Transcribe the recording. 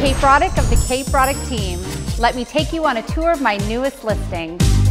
Kate Broddick of the Kate Broddick team. Let me take you on a tour of my newest listing.